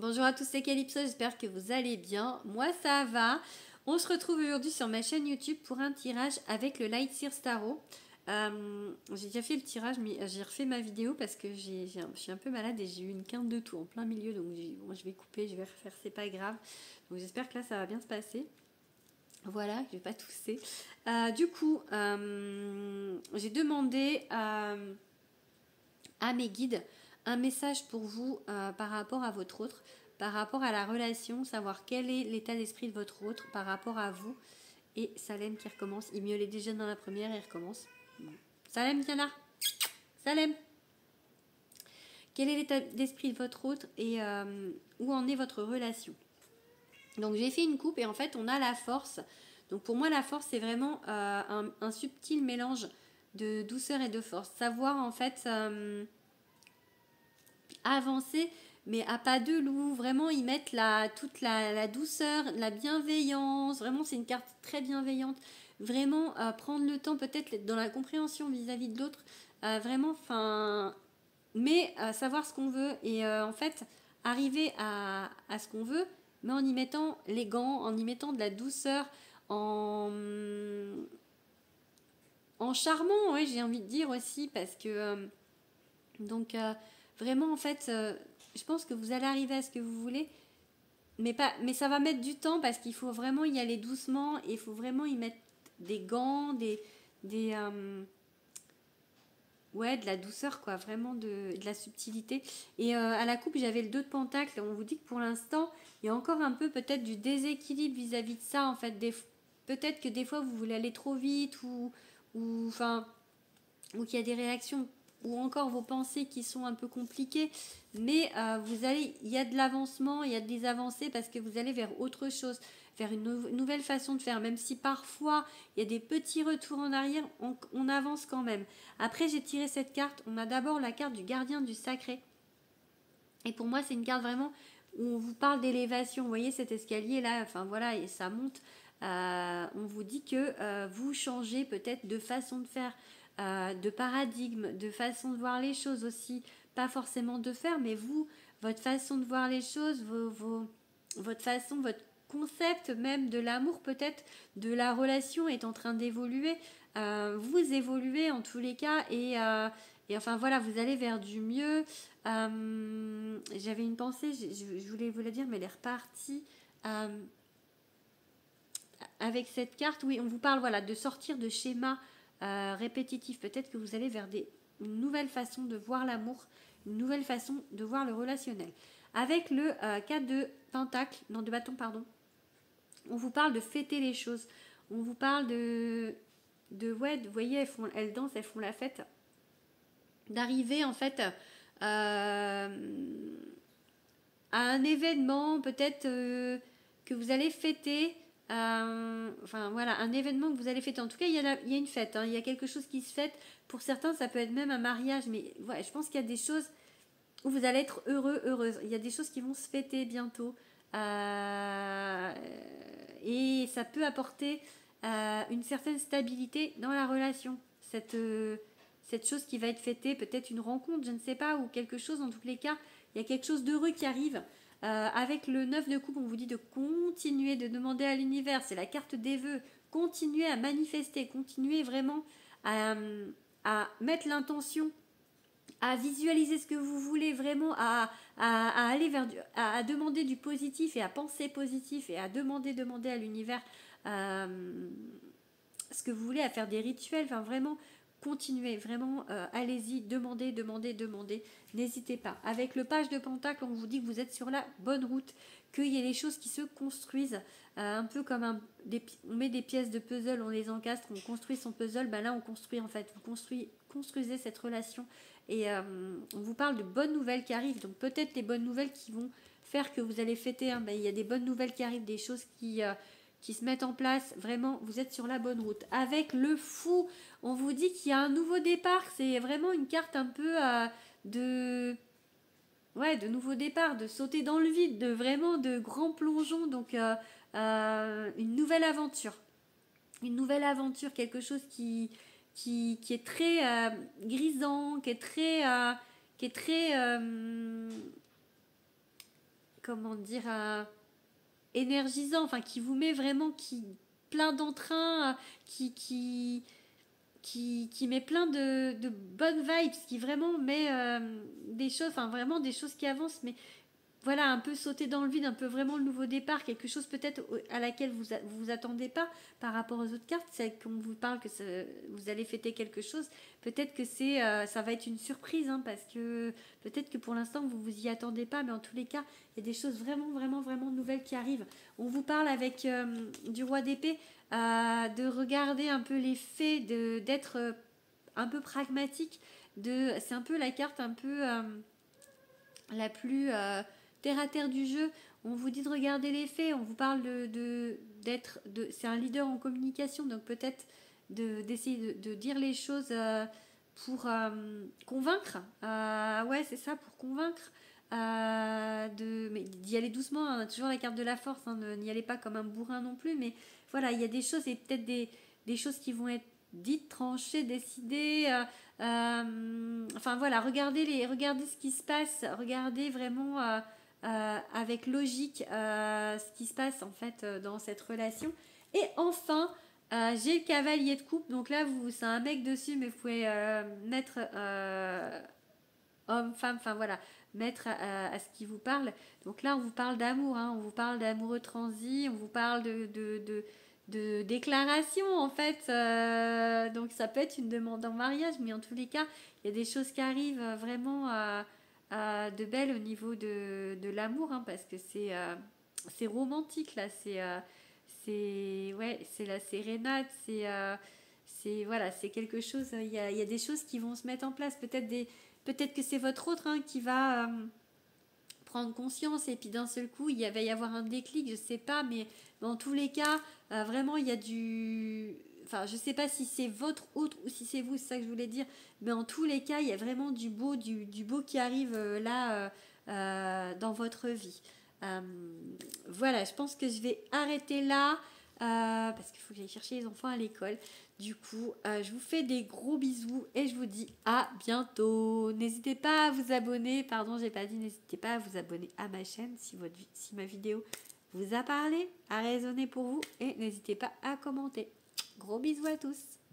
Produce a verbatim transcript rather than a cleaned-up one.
Bonjour à tous, c'est Calypso, j'espère que vous allez bien. Moi ça va. On se retrouve aujourd'hui sur ma chaîne YouTube pour un tirage avec le Light Sears Tarot. Euh, j'ai déjà fait le tirage, mais j'ai refait ma vidéo parce que j'ai, j'ai un, je suis un peu malade et j'ai eu une quinte de toux en plein milieu. Donc bon, je vais couper, je vais refaire, c'est pas grave. Donc j'espère que là ça va bien se passer. Voilà, je vais pas tousser. Euh, du coup, euh, j'ai demandé à, à mes guides un message pour vous euh, par rapport à votre autre, par rapport à la relation, savoir quel est l'état d'esprit de votre autre par rapport à vous. Et Salem qui recommence, il miaulait déjà dans la première et il recommence. Bon. Salem, viens là. Salem. Quel est l'état d'esprit de votre autre et euh, où en est votre relation? Donc j'ai fait une coupe et en fait on a la force. Donc pour moi la force c'est vraiment euh, un, un subtil mélange de douceur et de force. Savoir en fait... Euh, avancer, mais à pas de loup, vraiment ils mettent la, toute la, la douceur, la bienveillance, vraiment c'est une carte très bienveillante, vraiment euh, prendre le temps peut-être dans la compréhension vis-à-vis de l'autre, euh, vraiment, enfin, mais euh, savoir ce qu'on veut et euh, en fait arriver à, à ce qu'on veut, mais en y mettant les gants, en y mettant de la douceur, en, en charmant, ouais, j'ai envie de dire aussi, parce que euh, donc euh, vraiment en fait euh, je pense que vous allez arriver à ce que vous voulez, mais pas mais ça va mettre du temps parce qu'il faut vraiment y aller doucement et il faut vraiment y mettre des gants, des des euh, ouais, de la douceur quoi, vraiment de, de la subtilité. Et euh, à la coupe j'avais le deux de pentacle, on vous dit que pour l'instant il y a encore un peu peut-être du déséquilibre vis-à-vis de ça en fait, des, peut-être que des fois vous voulez aller trop vite ou ou enfin ou qu'il y a des réactions ou encore vos pensées qui sont un peu compliquées, mais euh, vous allez, il y a de l'avancement, il y a des avancées parce que vous allez vers autre chose, vers une nou- nouvelle façon de faire, même si parfois il y a des petits retours en arrière, on, on avance quand même. Après j'ai tiré cette carte, on a d'abord la carte du gardien du sacré, et pour moi c'est une carte vraiment où on vous parle d'élévation, vous voyez cet escalier là, enfin voilà, et ça monte. Euh, on vous dit que euh, vous changez peut-être de façon de faire, euh, de paradigme, de façon de voir les choses aussi, pas forcément de faire, mais vous, votre façon de voir les choses, vos, vos, votre façon, votre concept même de l'amour peut-être, de la relation est en train d'évoluer. Euh, vous évoluez en tous les cas et, euh, et enfin voilà, vous allez vers du mieux. Euh, J'avais une pensée, je, je voulais vous la dire, mais elle est repartie. Euh, avec cette carte, oui, on vous parle voilà, de sortir de schémas euh, répétitifs. Peut-être que vous allez vers des, une nouvelle façon de voir l'amour, une nouvelle façon de voir le relationnel. Avec le euh, quatre de pentacle, non de bâton, pardon, on vous parle de fêter les choses. On vous parle de, de ouais, vous voyez, elles, font, elles dansent, elles font la fête. D'arriver en fait euh, à un événement peut-être euh, que vous allez fêter. Euh, enfin voilà, un événement que vous allez fêter. En tout cas, il y a, la, il y a une fête, hein, il y a quelque chose qui se fête. Pour certains, ça peut être même un mariage, mais ouais, je pense qu'il y a des choses où vous allez être heureux, heureuse. Il y a des choses qui vont se fêter bientôt. Euh, et ça peut apporter euh, une certaine stabilité dans la relation. Cette, euh, cette chose qui va être fêtée, peut-être une rencontre, je ne sais pas, ou quelque chose, en tous les cas, il y a quelque chose d'heureux qui arrive. Euh, avec le neuf de coupe, on vous dit de continuer, de demander à l'univers, c'est la carte des vœux, continuer à manifester, continuer vraiment à, à mettre l'intention, à visualiser ce que vous voulez, vraiment à, à, à aller vers du, à, à demander du positif et à penser positif et à demander, demander à l'univers euh, ce que vous voulez, à faire des rituels, enfin vraiment continuez, vraiment euh, allez-y, demandez, demandez, demandez, n'hésitez pas. Avec le page de pentacle, on vous dit que vous êtes sur la bonne route, qu'il y a des choses qui se construisent, euh, un peu comme un, des, on met des pièces de puzzle, on les encastre, on construit son puzzle, ben là on construit en fait, vous construisez, construisez cette relation et euh, on vous parle de bonnes nouvelles qui arrivent, donc peut-être les bonnes nouvelles qui vont faire que vous allez fêter, hein, ben, il y a des bonnes nouvelles qui arrivent, des choses qui... Euh, qui se mettent en place, vraiment vous êtes sur la bonne route. Avec le fou, on vous dit qu'il y a un nouveau départ, c'est vraiment une carte un peu euh, de ouais, de nouveau départ, de sauter dans le vide, de vraiment de grands plongeons, donc euh, euh, une nouvelle aventure. Une nouvelle aventure, quelque chose qui, qui, qui est très euh, grisant, qui est très, euh, qui est très euh, comment dire, euh, énergisant, enfin qui vous met vraiment qui plein d'entrain, euh, qui qui qui, qui met plein de, de bonnes vibes, qui vraiment met euh, des choses, enfin vraiment des choses qui avancent, mais voilà, un peu sauter dans le vide, un peu vraiment le nouveau départ, quelque chose peut-être à laquelle vous vous, vous attendez pas par rapport aux autres cartes, c'est qu'on vous parle que ça, vous allez fêter quelque chose, peut-être que c'est euh, ça va être une surprise, hein, parce que peut-être que pour l'instant vous vous y attendez pas, mais en tous les cas, il y a des choses vraiment, vraiment, vraiment nouvelles qui arrivent. On vous parle avec euh, du roi d'épée, euh, de regarder un peu les faits, de, d'être euh, un peu pragmatique, de, c'est un peu la carte un peu euh, la plus... Euh, terre à terre du jeu, on vous dit de regarder les faits, on vous parle de, de d'être, de, c'est un leader en communication, donc peut-être de, d'essayer de, de dire les choses euh, pour euh, convaincre, euh, ouais c'est ça, pour convaincre, euh, de, mais d'y aller doucement, hein, toujours la carte de la force, hein, n'y allez pas comme un bourrin non plus, mais voilà, il y a des choses et peut-être des, des choses qui vont être dites, tranchées, décidées, euh, euh, enfin voilà, regardez, les, regardez ce qui se passe, regardez vraiment... Euh, euh, avec logique euh, ce qui se passe en fait euh, dans cette relation. Et enfin, euh, j'ai le cavalier de coupe. Donc là, vous, c'est un mec dessus, mais vous pouvez euh, mettre euh, homme, femme, enfin voilà, mettre à, à ce qui vous parle. Donc là, on vous parle d'amour, hein, on vous parle d'amoureux transi, on vous parle de, de, de, de déclaration en fait. Euh, donc ça peut être une demande en mariage, mais en tous les cas, il y a des choses qui arrivent vraiment à. Euh, euh, de belles au niveau de, de l'amour, hein, parce que c'est euh, c'est romantique là, c'est euh, c'est ouais, c'est la sérénade, c'est euh, c'est voilà, c'est quelque chose. Il y a, il y a des choses qui vont se mettre en place, peut-être des peut-être que c'est votre autre, hein, qui va euh, prendre conscience et puis d'un seul coup il va y avoir un déclic, je sais pas, mais dans tous les cas, euh, vraiment il y a du enfin je sais pas si c'est votre autre ou si c'est vous, c'est ça que je voulais dire, mais en tous les cas il y a vraiment du beau du, du beau qui arrive euh, là euh, euh, dans votre vie. Euh, voilà, je pense que je vais arrêter là euh, parce qu'il faut que j'aille chercher les enfants à l'école. Du coup, euh, je vous fais des gros bisous et je vous dis à bientôt. N'hésitez pas à vous abonner, pardon, j'ai pas dit, n'hésitez pas à vous abonner à ma chaîne si, votre, si ma vidéo vous a parlé, a résonné pour vous, et n'hésitez pas à commenter. Gros bisous à tous.